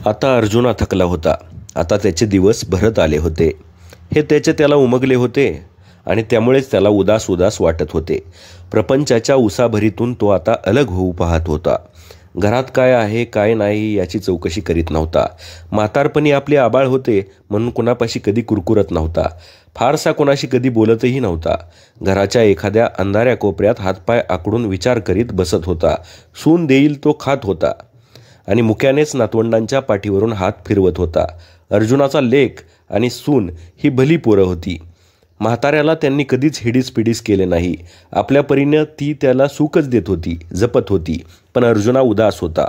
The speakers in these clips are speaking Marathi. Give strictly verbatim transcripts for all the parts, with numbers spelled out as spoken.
आता अर्जुना थकला होता. आता त्याचे दिवस भरत आले होते. हे त्याचे त्याला उमगले होते आणि त्यामुळेच त्याला उदास उदास वाटत होते. प्रपंचाच्या उसाभरीतून तो आता अलग होऊ पाहत होता. घरात काय आहे काय नाही याची चौकशी करीत नव्हता. म्हातारपणी आपले आबाळ होते म्हणून कुणापाशी कधी कुरकुरत नव्हता. फारसा कोणाशी कधी बोलतही नव्हता. घराच्या एखाद्या अंधाऱ्या कोपऱ्यात हातपाय आकडून विचार करीत बसत होता. सून देईल तो खात होता आणि मुक्यानेच नातवंडांच्या पाठीवरून हात फिरवत होता. अर्जुनाचा लेक आणि सून ही भली पोरं होती. म्हाताऱ्याला त्यांनी कधीच हिडीस पिडीस केले नाही. आपल्या परीनं ती त्याला सुखच देत होती, जपत होती. पण अर्जुना उदास होता.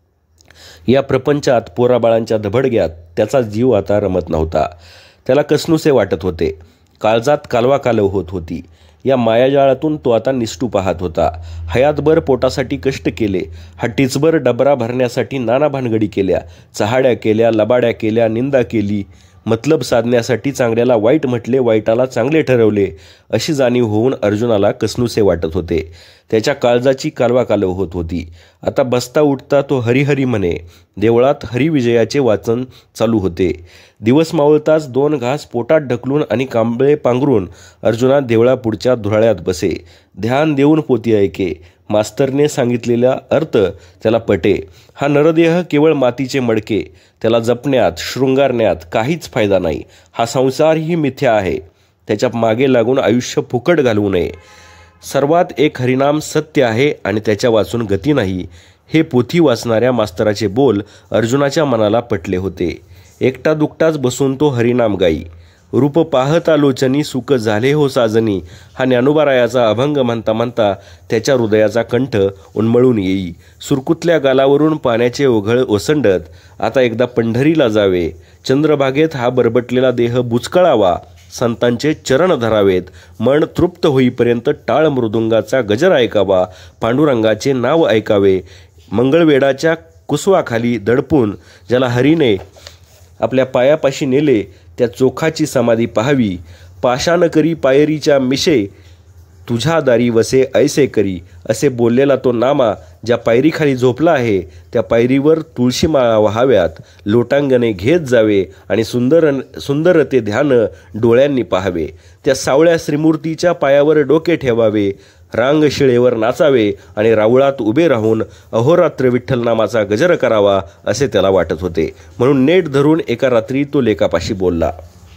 या प्रपंचात पोराबाळांच्या धबडग्यात त्याचा जीव आता रमत नव्हता. त्याला कसनुसे वाटत होते. काळजात कालवा कालव होत होती. या मायाजाळातून तो आता निसटू पाहत होता. हयातभर पोटासाठी कष्ट केले. हट्टीचभर डबरा भरण्यासाठी नाना भानगडी केल्या. चहाड्या केल्या, लबाड्या केल्या, निंदा केली. मतलब साधण्यासाठी चांगल्याला वाईट म्हटले, वाईटाला चांगले ठरवले. अशी जाणीव होऊन अर्जुनाला कसनुसे वाटत होते. त्याच्या काळजाची कालवा कालव होत होती. आता बसता उठता तो हरिहरी म्हणे. देवळात हरिविजयाचे वाचन चालू होते. दिवस मावळताच दोन घास पोटात ढकलून आणि कांबळे पांघरून अर्जुना देवळापुढच्या धुराळ्यात बसे. ध्यान देऊन पोती ऐके. मास्तरने सांगितलेला अर्थ त्याला पटे. हा नरदेह केवळ मातीचे मडके. त्याला जपण्यात शृंगारण्यात काहीच फायदा नाही. हा संसार ही मिथ्या आहे. त्याच्या मागे लागून आयुष्य फुकट घालवू नये. सर्वात एक हरिनाम सत्य आहे आणि त्याच्या वाचून गती नाही. हे पोथी वाचणाऱ्या मास्तराचे बोल अर्जुनाच्या मनाला पटले होते. एकटा दुकटाच बसून तो हरिनाम गाई. रूप पाहत आलोचनी सुख झाले हो साजनी. हा ज्ञानोबारायाचा अभंग म्हणता म्हणता त्याच्या हृदयाचा कंठ उन्मळून येई. सुरकुतल्या गालावरून पाण्याचे ओघळ ओसंडत आता एकदा पंढरीला जावे. चंद्रभागेत हा बरबटलेला देह बुचकळावा. संतांचे चरण धरावेत. मन तृप्त होईपर्यंत टाळ मृदुंगाचा गजर ऐकावा. पांडुरंगाचे नाव ऐकावे. मंगळवेडाच्या कुसवाखाली दडपून ज्याला हरीने आपल्या पायापाशी नेले त्या चोखाची समाधी पाहावी. पाषाण करी पायरीच्या मिशे तुझ्या दारी वसे ऐसे करी असे बोललेला तो नामा ज्या पायरीखाली झोपला आहे त्या पायरीवर तुळशी माळा व्हाव्यात. लोटांगणे घेत जावे आणि सुंदर सुंदर ते ध्यान डोळ्यांनी पाहावे. त्या सावळ्या श्रीमूर्तीच्या पायावर डोके ठेवावे. रांग शिळेवर नाचावे आणि राऊळात उभे राहून अहोरात्र विठ्ठल नामाचा गजर करावा असे त्याला वाटत होते. म्हणून नेट धरून एका रात्री तो लेकापाशी बोलला.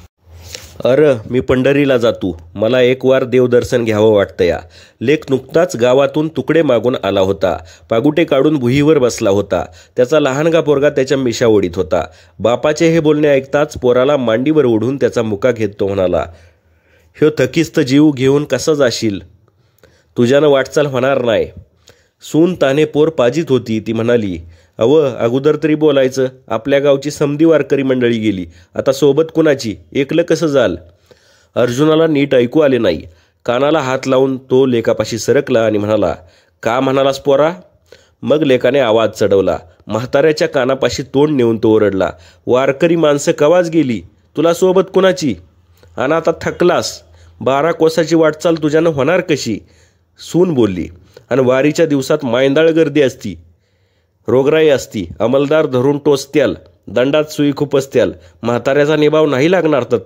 अर मी पंढरीला जातो. मला एक वार देवदर्शन घ्यावं वाटतं या. लेक नुकताच गावातून तुकडे मागून आला होता. पागुटे काढून भुईवर बसला होता. त्याचा लहानगा पोरगा त्याच्या मिशा ओढीत होता. बापाचे हे बोलणे ऐकताच पोराला मांडीवर ओढून त्याचा मुका घेत तो म्हणाला, ह्यो थकिस्त जीव घेऊन कसा जाशील? तुझ्यानं वाटचाल होणार नाही. सून ताने पोर पाजीत होती. ती म्हणाली, अव अगोदर तरी बोलायचं. आपल्या गावची समधी वारकरी मंडळी गेली. आता सोबत कुणाची? एकलं कसं जाल? अर्जुनाला नीट ऐकू आले नाही. कानाला हात लावून तो लेकापाशी सरकला आणि म्हणाला, का म्हणालास पोरा? मग लेकाने आवाज चढवला. म्हाताऱ्याच्या कानापाशी तोंड नेऊन तो ओरडला, वारकरी माणसं कवाच गेली. तुला सोबत कुणाची? आणि आता थकलास. बारा कोसाची वाटचाल तुझ्यानं होणार कशी? सून बोलली, आणि वारीच्या दिवसात मायंदाळ गर्दी असती, रोगराई असती, अंमलदार धरून टोचत्याल, दंडात सुई खुपसत्याल. म्हाताऱ्याचा निभाव नाही लागणार तत्त.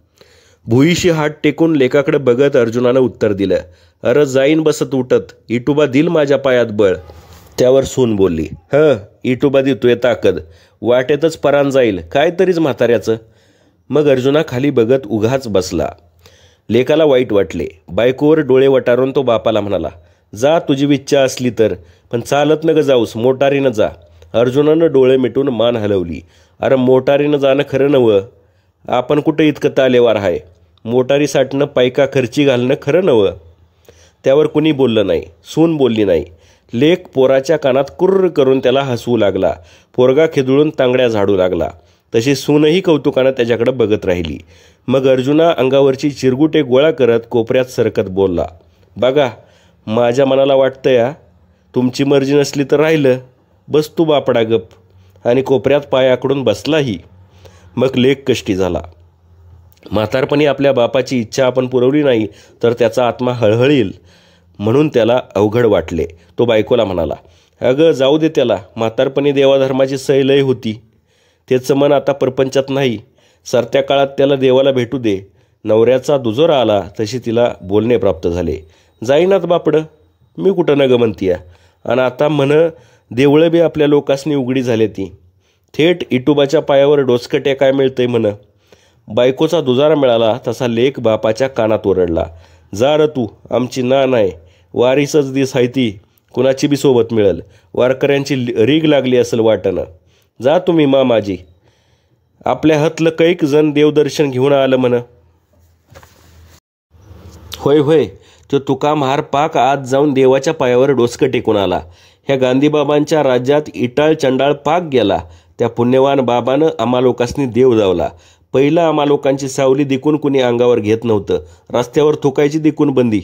भुईशी हात टेकून लेकाकडे बघत अर्जुनानं उत्तर दिलं, अरे जाईन बसत उठत. इटुबा दिल माझ्या पायात बळ. त्यावर सून बोलली, ह इटुबा देतोय ताकद. वाटेतच परान जाईल. काय तरीच म्हाताऱ्याचं. मग अर्जुना खाली बघत उघाच बसला. लेकाला वाईट वाटले. बायकोवर डोळे वटारून तो बापाला म्हणाला, जा तुझी इच्छा असली तर, पण चालत न ग जाऊस, मोटारीनं जा. अर्जुनानं डोळे मिटून मान हलवली. अरे मोटारीनं जाणं खरं नवं. आपण कुठं इतकं तालेवार आहे. मोटारी साठणं पायका खर्ची घालणं खरं नवं. त्यावर कुणी बोललं नाही. सून बोलली नाही. लेक पोराच्या कानात कुर्र करून त्याला हसवू लागला. पोरगा खिदळून तांगड्या झाडू लागला. तशी सूनही कौतुकानं त्याच्याकडे बघत राहिली. मग अर्जुना अंगावरची चिरगुटे गोळा करत कोपऱ्यात सरकत बोलला, बघा माझ्या मनाला वाटतं या, तुमची मर्जी नसली तर राहिलं. बस तू बापडा गप. आणि कोपऱ्यात पायाकडून बसलाही. मग लेक कष्टी झाला. म्हातारपणी आपल्या बापाची इच्छा आपण पुरवली नाही तर त्याचा आत्मा हळहळील म्हणून त्याला अवघड वाटले. तो बायकोला म्हणाला, अगं जाऊ दे त्याला. म्हातारपणी देवाधर्माची सय लय होती. त्याचं मन आता परपंचात नाही. सरत्या काळात त्याला देवाला भेटू दे. नवऱ्याचा दुजोरा आला तशी तिला बोलणे प्राप्त झाले. जाईनात बापडं, मी कुठं न ग म्हणतीया. आणि आता म्हण देवळं बी आपल्या लोकांसनी उघडी झाले ती. थेट इटुबाच्या पायावर डोसकट्या काय मिळतंय म्हण. बायकोचा दुजारा मिळाला तसा लेक बापाच्या कानात ओरडला. जा र तू, आमची ना नाही, वारीसच दिस आहे ती, कुणाची बी सोबत मिळेल. वारकऱ्यांची रीग लागली असेल वाटणं. जा तुम्ही मामाजी, आपल्या हातलं कैक जण देवदर्शन घेऊन आलं म्हण. होय होय, तो तुका महार पाक आज जाऊन देवाच्या पायावर डोसकं टेकून आला. ह्या गांधीबाबांच्या राज्यात इटाळ चंडाळ पाक गेला. त्या पुण्यवान बाबानं आम्हा लोकांनी देव जावला. पहिलं आम्हा लोकांची सावली दिकून कुणी अंगावर घेत नव्हतं. रस्त्यावर थुकायची दिकून बंदी.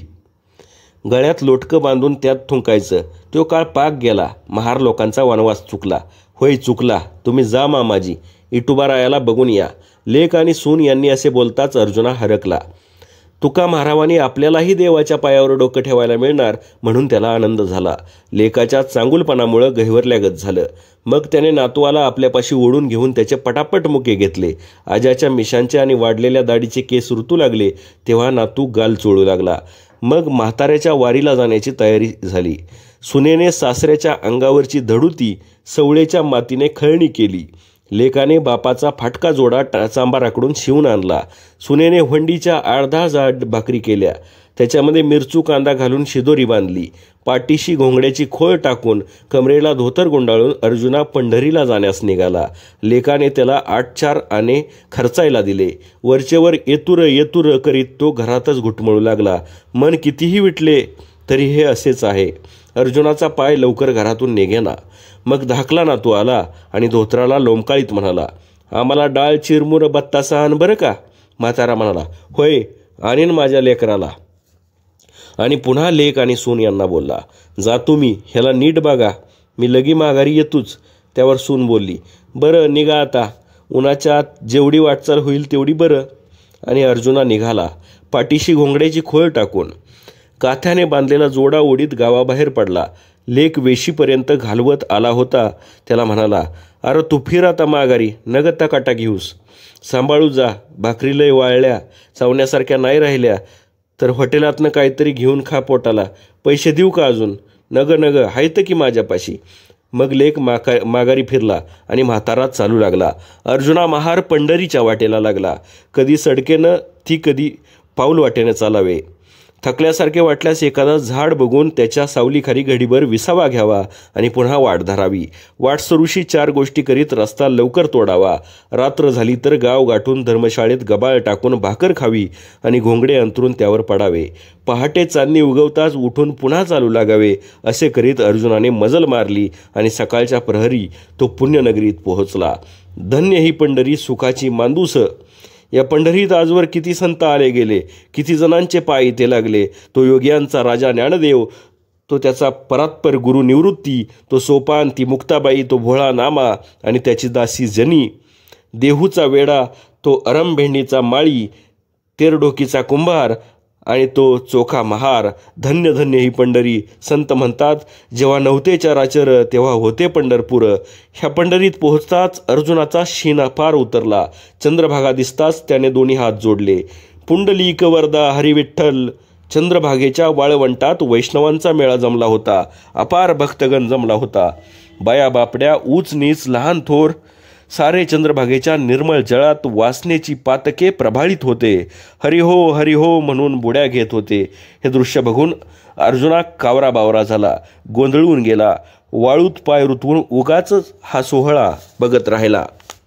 गळ्यात लोटकं बांधून त्यात थुंकायचं. तो काळ पाक गेला. महार लोकांचा वनवास चुकला. होय चुकला. तुम्ही जा मामाजी, इटुबारायाला बघून या. लेक आणि सून यांनी असे बोलताच अर्जुना हरकला. तुका महारावांनी आपल्यालाही देवाच्या पायावर डोकं ठेवायला मिळणार म्हणून त्याला आनंद झाला. लेकाच्या चांगुलपणामुळं गहिवरल्यागत झालं. मग त्याने नातवाला आपल्यापाशी ओढून घेऊन त्याचे पटापट मुके घेतले. आजाच्या मिशांचे आणि वाढलेल्या दाढीचे केस रुतू लागले तेव्हा नातू गाल चोळू लागला. मग म्हाताऱ्याच्या वारीला जाण्याची तयारी झाली. सुनेने सासऱ्याच्या अंगावरची धडुती सवळेच्या मातीने खळणी केली. लेकाने बापाचा फाटका जोडा चांबाराकडून शिवून आणला. सुनेने वंडीच्या अर्धा जाड भाकरी केल्या. त्याच्यामध्ये मिरचू कांदा घालून शिदोरी बांधली. पाठीशी घोंगड्याची खोळ टाकून कमरेला धोतर गुंडाळून अर्जुना पंढरीला जाण्यास निघाला. लेकाने त्याला आठ चार आणे खर्चायला दिले. वरचेवर येतुर येतुर करीत तो घरातच घुटमळू लागला. मन कितीही विटले तरी हे असेच आहे. अर्जुनाचा पाय लवकर घरातून निघेना. मग धाकला नातू आला आणि धोत्राला लोंबकाळीत म्हणाला, आम्हाला डाळ चिरमुर बत्तासा आण बरं का. म्हातारा म्हणाला, होय आणीन माझ्या लेकराला. आणि पुन्हा लेक आणि सून यांना बोलला, जा तुम्ही, ह्याला नीट बघा, मी लगी माघारी येतोच. त्यावर सून बोलली, बरं निघा आता, उन्हाच्या आत जेवढी वाटचाल होईल तेवढी बरं. आणि अर्जुना निघाला पाठीशी घोंगड्याची खोळ टाकून. काथ्याने बांधलेला जोडा ओढीत गावाबाहेर पडला. लेक वेशीपर्यंत घालवत आला होता. त्याला म्हणाला, अरे तू फिर आता माघारी, नगत्ता काटा घेऊस, सांभाळू जा. भाकरी लय वाळल्या, चावण्यासारख्या नाही राहिल्या तर हॉटेलातनं काहीतरी घेऊन खा पोटाला. पैसे देऊ का अजून? नग नग हायत की माझ्यापाशी. मग लेक माका माघारी फिरला आणि म्हातारा चालू लागला. अर्जुना महार पंढरीच्या वाटेला लागला. कधी सडकेनं ती कधी पाऊल वाटेनं चालावे. थकल्यासारखे वाटल्यास एखादा झाड बघून त्याच्या सावलीखाली घडीभर विसावा घ्यावा आणि पुन्हा वाट धरावी. वाटसरूशी चार गोष्टी करीत रस्ता लवकर तोडावा. रात्र झाली तर गाव गाठून धर्मशाळेत गबाळ टाकून भाकर खावी आणि घोंगडे अंतरून त्यावर पडावे. पहाटे चांदणी उगवताच उठून पुन्हा चालू लागावे. असे करीत अर्जुनाने मजल मारली आणि सकाळच्या प्रहरी तो पुण्यनगरीत पोहोचला. धन्य ही पंढरी सुखाची मांदूस. या पंढरीत आजवर किती संत आले गेले, किती जणांचे पाय इथे लागले. तो योग्यांचा राजा ज्ञानदेव, तो त्याचा परात्पर गुरु निवृत्ती, तो सोपान, ती मुक्ताबाई, तो भोळा नामा आणि त्याची दासी जनी, देहूचा वेडा, तो अरमभेंडीचा माळी, तेरडोकीचा कुंभार आणि तो चोखा महार. धन्य धन्य ही पंढरी. संत म्हणतात, जेव्हा नव्हते चराचर तेव्हा होते पंढरपूर. ह्या पंढरीत पोहोचताच अर्जुनाचा शिना पार उतरला. चंद्रभागा दिसताच त्याने दोन्ही हात जोडले. पुंडलीक वरदा हरिविठ्ठल. चंद्रभागेच्या वाळवंटात वैष्णवांचा मेळा जमला होता. अपार भक्तगण जमला होता. बाया बापड्या, ऊच नीच, लहान थोर सारे चंद्रभागेच्या निर्मळ जळात वासनेची पातके प्रभाळित होते. हरिहो हरिहो म्हणून बुड्या घेत होते. हे दृश्य बघून अर्जुना कावरा बावरा झाला, गोंधळून गेला. वाळूत पाय रुतवून उगाच हा सोहळा बघत राहिला.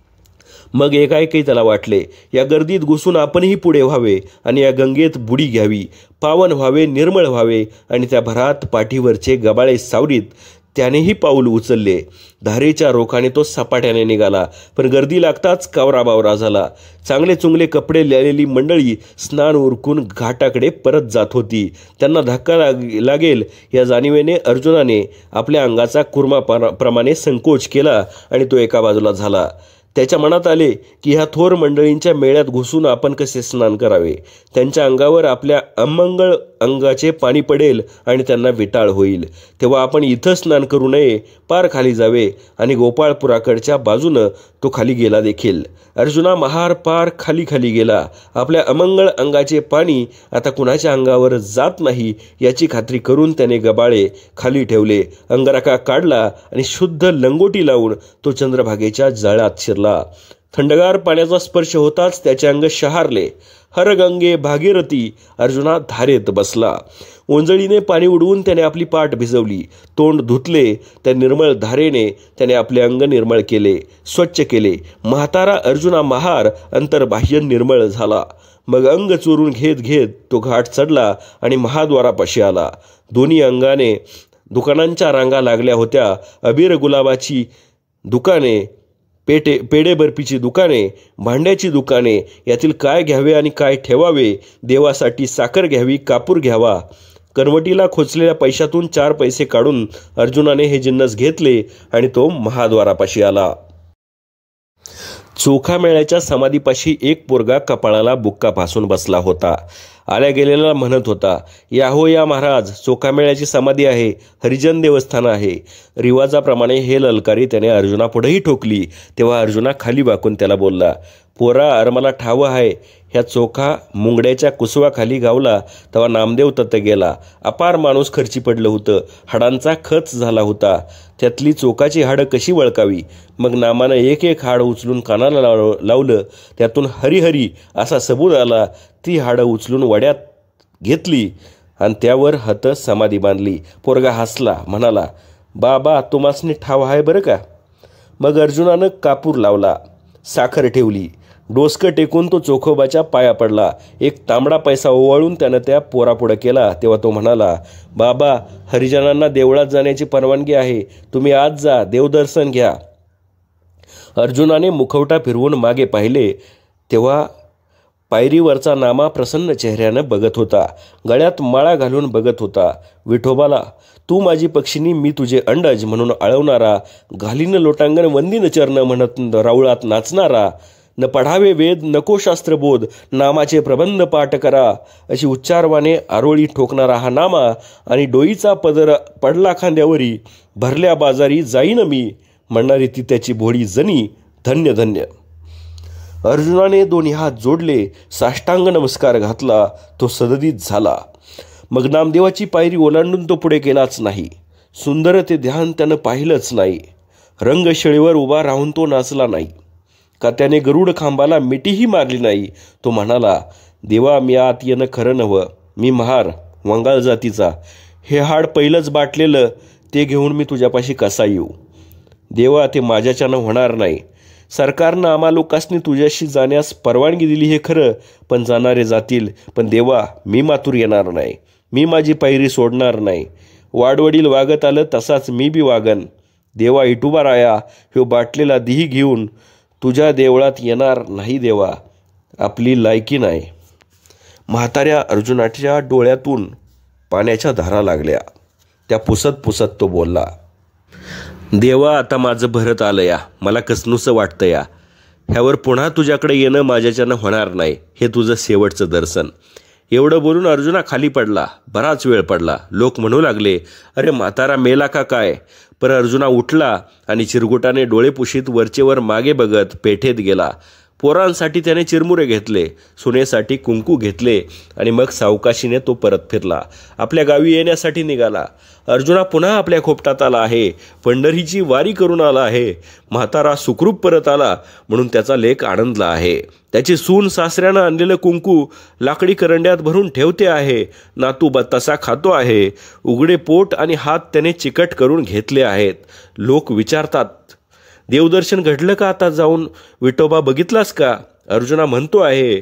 मग एकाएकी त्याला वाटले, या गर्दीत घुसून आपणही पुढे व्हावे आणि या गंगेत बुडी घ्यावी, पावन व्हावे, निर्मळ व्हावे. आणि त्या भरात पाठीवरचे गबाळे सावरीत त्यानेही पाऊल उचलले. धारेच्या रोखाने तो सपाट्याने निघाला. पण गर्दी लागताच कावराबावरा झाला. चांगले चुंगले कपडे लिहिलेली मंडळी स्नान उरकून घाटाकडे परत जात होती. त्यांना धक्का लाग लागेल या जाणीवेने अर्जुनाने आपल्या अंगाचा कुर्मा प्रमाणे संकोच केला आणि तो एका बाजूला झाला. त्याच्या मनात आले की ह्या थोर मंडळींच्या मेळ्यात घुसून आपण कसे स्नान करावे. त्यांच्या अंगावर आपल्या अमंगळ अंगाचे पाणी पडेल आणि त्यांना विटाळ होईल. तेव्हा आपण इथं स्नान करू नये, पार खाली जावे आणि गोपाळपुराकडच्या बाजूनं तो खाली गेला देखील. अर्जुना महार पार खाली खाली गेला. आपल्या अमंगळ अंगाचे पाणी आता कुणाच्या अंगावर जात नाही याची खात्री करून त्याने गबाळे खाली ठेवले. अंगराखा काढला आणि शुद्ध लंगोटी लावून तो चंद्रभागेच्या जाळ्यात शिरला. थंडगार पाण्याचा स्पर्श होताच त्याचे अंग शहारले. हर गंगे भागीरथी अर्जुना धारेत बसला. ओंजळीने पाणी उडवून त्याने आपली पाठ भिजवली. तोंड धुतले. त्या निर्मळ धारेने त्याने आपले अंग निर्मळ केले, स्वच्छ केले. म्हातारा अर्जुना महार अंतर्बाह्य निर्मळ झाला. मग अंग चोरून घेत घेत तो घाट चढला आणि महाद्वारापाशी आला. दोन्ही अंगाने दुकानांच्या रांगा लागल्या होत्या. अबीर गुलाबाची दुकाने, पेटे पेढे बर्फीची दुकाने, भांड्याची दुकाने, यातील काय घ्यावे आणि काय ठेवावे. देवासाठी साखर घ्यावी, कापूर घ्यावा. करवटीला खोचलेल्या पैशातून चार पैसे काढून अर्जुनाने हे जिन्नस घेतले आणि तो महाद्वारापाशी आला. चोखामेळ्याच्या समाधीपाशी एक पोरगा कपाळाला बुक्का फासून बसला होता. आल्या गेलेला म्हणत होता, या हो या महाराज, चोखामेळ्याची समाधी आहे, हरिजन देवस्थान आहे. रिवाजाप्रमाणे हे ललकारी त्याने अर्जुनापुढेही ठोकली. तेव्हा अर्जुना खाली वाकून त्याला बोलला, पोरा अर मला ठाव आहे. ह्या चोखा मुंगड्याच्या कुसवाखाली गावला तेव्हा नामदेव तत गेला. अपार माणूस खर्ची पडलं होतं. हाडांचा खच झाला होता. त्यातली चोखाची हाडं कशी वळकावी. मग नामानं एक एक हाड उचलून कानाला लाव लावलं त्यातून हरिहरी असा सबूत आला. ती हाडं उचलून वड्यात घेतली आणि त्यावर हात समाधी बांधली. पोरगा हसला, म्हणाला, बाबा तुम्हासनी ठाव आहे बरं का. मग अर्जुनानं कापूर लावला, साखर ठेवली. डोसकं टेकून तो चोखोबाच्या पाया पडला. एक तांबडा पैसा ओवाळून त्यानं त्या पोरापुढं केला. तेव्हा तो म्हणाला, बाबा हरिजनांना देवळात जाण्याची परवानगी आहे. तुम्ही आज जा, देवदर्शन घ्या. अर्जुनाने मुखवटा फिरवून मागे पाहिले तेव्हा पायरीवरचा नामा प्रसन्न चेहऱ्यानं बघत होता. गळ्यात माळा घालून बघत होता. विठोबाला, तू माझी पक्षिणी, मी तुझे अंडज म्हणून आळवणारा, घालीन लोटांगण वंदीन चरण म्हणत राऊळात नाचणारा, न पढावे वेद नको शास्त्रबोध, नामाचे प्रबंध पाठ करा, अशी उच्चारवाने आरोळी ठोकणारा हा नामा, आणि डोईचा पदर पडला खांद्यावरी, भरल्या बाजारी जाईन मी, म्हणणारी ती त्याची भोळी जनी, धन्य धन्य. अर्जुनाने दोन्ही हात जोडले, साष्टांग नमस्कार घातला. तो सददीत झाला. मग नामदेवाची पायरी ओलांडून तो पुढे गेलाच नाही. सुंदर ते ध्यान त्यानं पाहिलंच नाही. रंगशेळीवर उभा राहून तो नाचला नाही का त्याने गरुड खांबाला मिठीही मारली नाही. तो म्हणाला, देवा मी आत येणं खरं नव्हं. मी महार वंगाळ जातीचा. हे हाड पहिलंच बाटलेलं ते घेऊन मी तुझ्यापाशी कसा येऊ. देवा ते माझ्याच्यानं होणार नाही. सरकारनं आम्हा लोकांनी तुझ्याशी जाण्यास परवानगी दिली हे खरं, पण जाणारे जातील. पण देवा मी मातूर येणार नाही. मी माझी पायरी सोडणार नाही. वाडवडील वागत आलं तसाच मी बी वागन. देवा इटुबा राया, ह्यो बाटलेला दिही घेऊन तुझ्या देवळात येणार नाही देवा. आपली लायकी नाही. म्हाताऱ्या अर्जुनाच्या डोळ्यातून पाण्याच्या धारा लागल्या. त्या पुसत पुसत तो बोलला, देवा आता माझं भरत आलं या. मला कसनुसं वाटतं या. ह्यावर पुन्हा तुझ्याकडे येणं माझ्याच्यानं होणार नाही. हे तुझं शेवटचं दर्शन. एवढं बोलून अर्जुना खाली पडला. बराच वेळ पडला. लोक म्हणू लागले, अरे म्हातारा मेला का काय. पर अर्जुना उठला आणि चिरगुटाने डोळे पुशीत वरचेवर मागे बघत पेठेत गेला. पोरांसाठी त्याने चिरमुरे घेतले, सुनेसाठी कुंकू घेतले आणि मग सावकाशीने तो परत फिरला. आपल्या गावी येण्यासाठी निघाला. अर्जुना पुन्हा आपल्या खोपटात आला आहे. पंढरीची वारी करून आला आहे. म्हातारा सुखरूप परत आला म्हणून त्याचा लेक आनंदला आहे. त्याची सून सासऱ्यानं आणलेलं कुंकू लाकडी करंड्यात भरून ठेवते आहे. नातू तसा खातो आहे. उघडे पोट आणि हात त्याने चिकट करून घेतले आहेत. लोक विचारतात, देवदर्शन घडलं का आता जाऊन. विठोबा बघितलास का. अर्जुना म्हणतो आहे,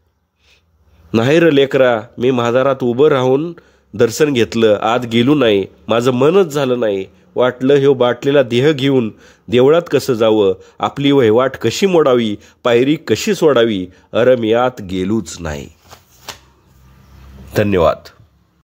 नाही र लेकरा, मी महादारात उभं राहून दर्शन घेतलं. आत गेलो नाही. माझं मनच झालं नाही. वाटलं ह्यो बाटलेला देह घेऊन देवळात कसं जावं, आपली वहिवाट कशी मोडावी, पायरी कशी सोडावी. अरे मी आत गेलोच नाही. धन्यवाद.